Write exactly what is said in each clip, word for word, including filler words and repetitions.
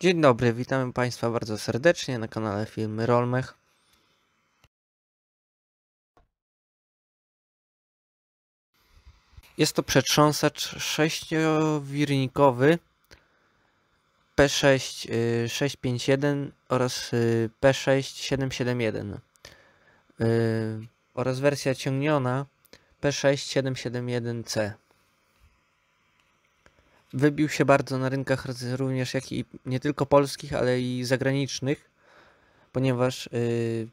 Dzień dobry, witamy Państwa bardzo serdecznie na kanale Filmy Rolmech. Jest to przetrząsacz sześciowirnikowy P sześć sześć pięć jeden oraz P sześć siedem siedem jeden oraz wersja ciągniona P sześć siedem siedem jeden C. Wybił się bardzo na rynkach również jak i nie tylko polskich, ale i zagranicznych, ponieważ yy,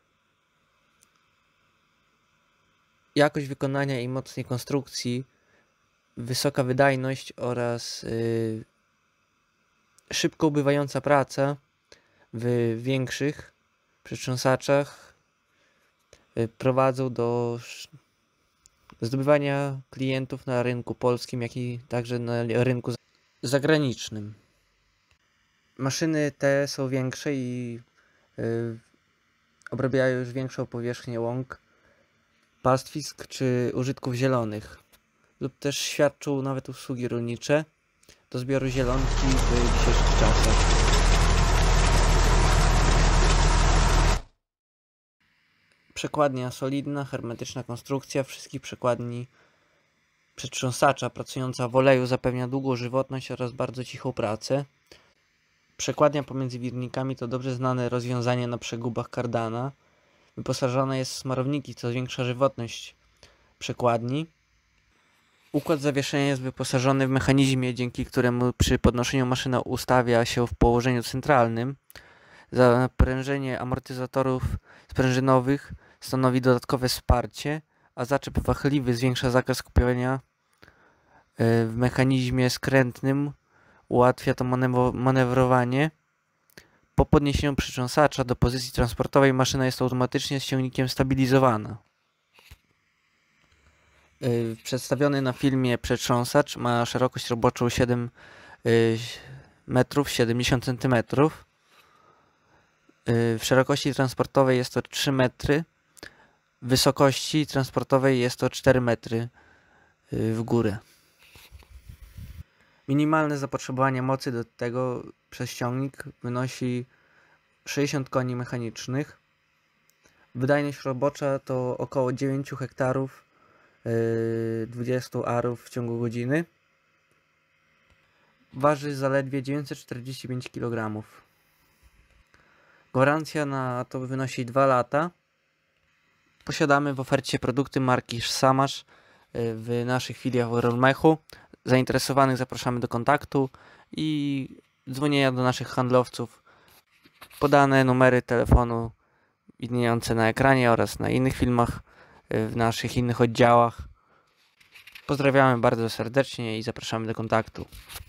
jakość wykonania i mocnej konstrukcji, wysoka wydajność oraz yy, szybko ubywająca praca w większych przetrząsaczach yy, prowadzą do zdobywania klientów na rynku polskim, jak i także na rynku zagranicznym. Maszyny te są większe i yy, obrabiają już większą powierzchnię łąk, pastwisk czy użytków zielonych, lub też świadczą nawet usługi rolnicze do zbioru zielonki w dzisiejszych czasach. Przekładnia solidna, hermetyczna konstrukcja wszystkich przekładni przetrząsacza pracująca w oleju zapewnia długą żywotność oraz bardzo cichą pracę. Przekładnia pomiędzy wirnikami to dobrze znane rozwiązanie na przegubach kardana. Wyposażona jest w smarowniki, co zwiększa żywotność przekładni. Układ zawieszenia jest wyposażony w mechanizmie, dzięki któremu przy podnoszeniu maszyna ustawia się w położeniu centralnym. Zaprężenie amortyzatorów sprężynowych stanowi dodatkowe wsparcie, a zaczep wachliwy zwiększa zakres skupienia w mechanizmie skrętnym, ułatwia to manewrowanie. Po podniesieniu przetrząsacza do pozycji transportowej maszyna jest automatycznie z ciągnikiem stabilizowana. Przedstawiony na filmie przetrząsacz ma szerokość roboczą siedem metrów siedemdziesiąt centymetrów. W szerokości transportowej jest to trzy metry, w wysokości transportowej jest to cztery metry w górę. Minimalne zapotrzebowanie mocy do tego przez ciągnik wynosi sześćdziesiąt koni mechanicznych. Wydajność robocza to około dziewięć hektarów, dwadzieścia arów w ciągu godziny. Waży zaledwie dziewięćset czterdzieści pięć kilogramów. Gwarancja na to wynosi dwa lata. Posiadamy w ofercie produkty marki Samasz w naszych filiach w Rolmechu. Zainteresowanych zapraszamy do kontaktu i dzwonienia do naszych handlowców. Podane numery telefonu widniejące na ekranie oraz na innych filmach w naszych innych oddziałach. Pozdrawiamy bardzo serdecznie i zapraszamy do kontaktu.